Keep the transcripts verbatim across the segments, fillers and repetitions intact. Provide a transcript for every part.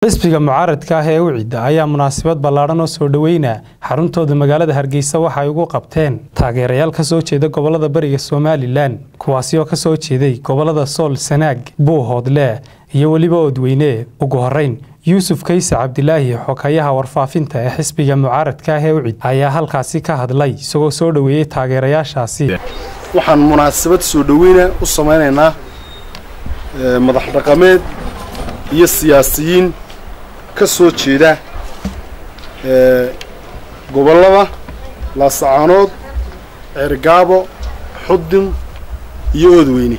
xisbiga mucaaradka ah ee Ucida ayaa munaasabad ballaaran oo soo dhaweynaa xaruntooda magaalada Hargeysa waxa ay ugu qabteen taageerayaal ka soo jeeda gobolada bariga Somaliland kuwaasi oo ka soo jeeday gobolada Sool, Sanaag, Buuhoodle iyo waliba Odweyne. Ugu horeyn Yuusuf Kayse Cabdilaahi xokayaha warfaafinta ee xisbiga mucaaradka ah ee Ucida ayaa halkaasi ka hadlay isagoo soo dhaweeyay taageerayaashaasi. waxaan munaasabad soo dhaweynaa u sameeynaa madax dhaqameed iyo siyaasiyiin ka soo jeeda ee gobolada Laascaanood, Cergaabo, Xudun iyo Odweyne.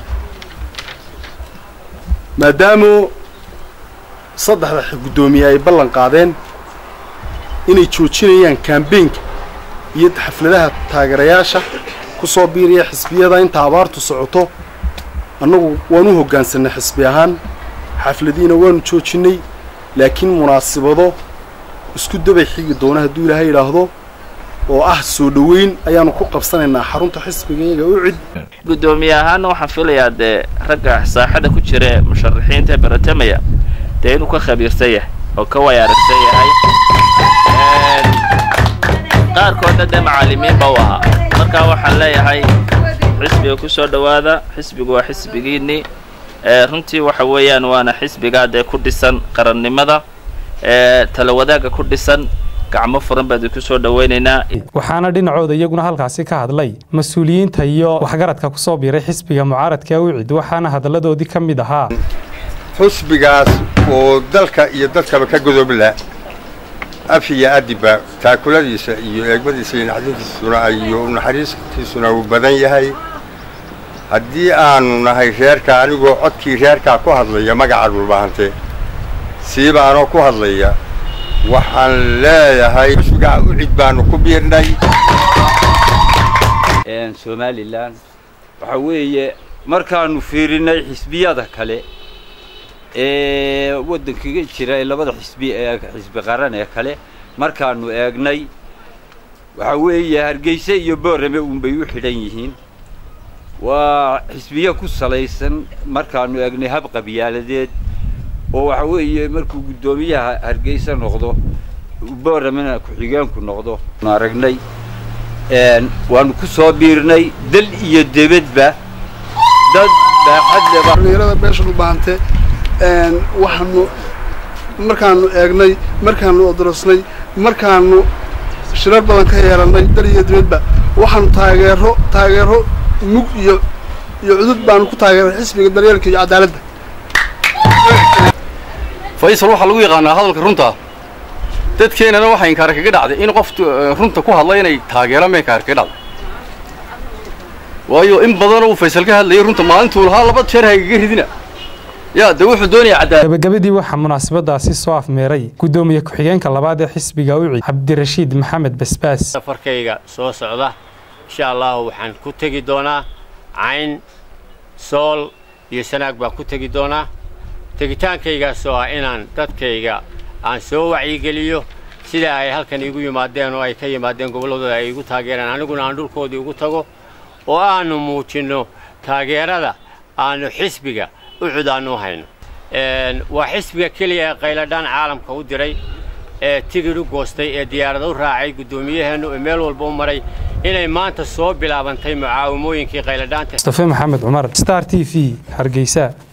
maadaama saddexda gudoomiye ay ballan qaadeen inay joojinayaan campaign-ka iyo xafladaha taageerayaasha ku soo biiriya xisbiyada inta abaartu socoto, annagu waanu hoggaansanay xisbi ahaan xafladiina waanu joojinay, laakiin munaasabado isku daba xigi doona hadduu Ilaahay yiraahdo oo ah soo dhaweyn ayaanu ku qabsanaynaa xarunta xisbiga Ucid. gudoomiye ahaan waxaan filayaa de ragga saaxada ku jira musharaxiinta baratamaya de inuu ka khabiirsan yahay oo ka waayarsan yahay qaar koodna de macallimiin baa waha. marka waxaan leeyahay xisbiga ku soo dhawaada, xisbigu waa xisbigiini ee runtii waxa weeyaan waana xisbiga de ku dhisan qarannimada ee tala wadaaga ku dhisan gacmo furan baad ku soo dhaweynaynaa. waxaana dhinacooda iyaguna halkaasi ka hadlay mas'uuliyiinta iyo waxgaradka ku soo biiray xisbiga mucaaradka ee Ucid, waxaana hadaladoodii ka mid ahaa xisbigaas oo dalka iyo dadkaba ka godobla afiya adiba taakuladiisa iyo eegmadiisa iyo naxariistiisuna iyo naxariistiisuna uu badan yahay. haddii aanu nahay reerka anigoo codkii reerka ku hadlaya magaca dhulbaahante siiba anoo ku hadlaya waxaan leeyahay xisbiga Ucid baanu ku biirnay. een Somaliland waxa weeye markaanu fiirinay xisbiyada kale ee wadankiga jira labada xisbi ee xisbi qaran ee kale markaanu eegnay waxa weeye Hargeysa iyo Boorame uun bay u xidhan yihiin. waa xisbiya ku salaysan markaanu eegnay hab qabiyaaladeed oo waxa weeye markuu gudoomiyaha Hargeysa noqdo Boorame ku xigeenku noqdo aragnay een waanu ku soo biirnay dal iyo dibadba dad baaxad dhalinyarada beesha u baahantay een waxaanu markaanu eegnay markaanu odrosnay markaanu shirar badan ka yeelanay dal iyo dibadba waxaanu taageero taageero mug iyo iyo cudud baanu ku taageeray xisbiga daryeelka iyo cadaaladda. Faysal waxa lagu yaqaanaa hadalka runta dadkeenana waxa inkaar kaga dhacday in qof runta ku hadlay inay taageero ma inkaar kaga dhacday. waayo in badan oo Faysal ka hadlay runta maalintuu lahaa laba jeer hayga ridina yaa de wuxuu doonaya cadaalad. gabagabadii waxa munaasabadaasi soo afmeeray gudoomiye ku xigeenka labaad ee xisbiga Ucid Cabdirashiid Maxamed Basbaas. safarkayga soo socda insha Allah waxaan ku tagi doonaa Cayn, Sool iyo Sanaag baan ku tagi doonaa. tagitaankayga soo ah inaan dadkayga aan soo wacyi geliyo sida ay halkan igu yimaadeen oo ay ka yimaadeen goboladooda ay igu taageeraan aniguna aan dhulkoodii ugu tago oo aanu muujino taageerada aanu xisbiga Ucid aanu hayno. een waa xisbiga kaliya ee qayladaan caalamka u diray ee tigidh u goostay ee diyaarado raacay gudoomiyaheenu ee meel walba u maray inay maanta soo bilaabantay mucaawimooyinkii qayladaanta. Mustafa Maxamed Umar, Star T V, Hargeysa.